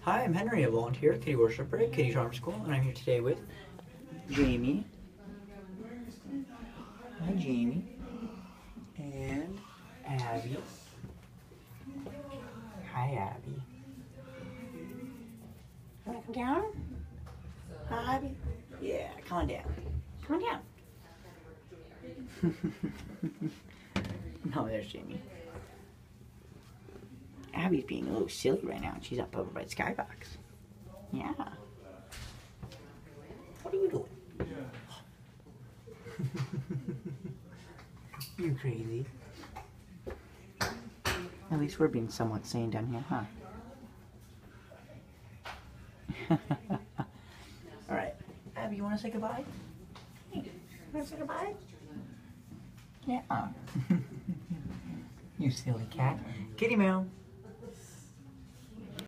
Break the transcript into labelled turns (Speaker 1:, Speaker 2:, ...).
Speaker 1: Hi, I'm Henry, a volunteer kitty worshiper at Kitty Charm School, and I'm here today with Jamie. Hi, Jamie. And Abby. Hi, Abby. You wanna come down? Hi, Abby. Yeah, come on down. Come on down. No, there's Jamie. Abby's being a little silly right now, and she's up over by the skybox. Yeah. What are you doing? You crazy. At least we're being somewhat sane down here, huh? Alright. Abby, you want to say goodbye? You want to say goodbye? Yeah. You silly cat. Kitty meow.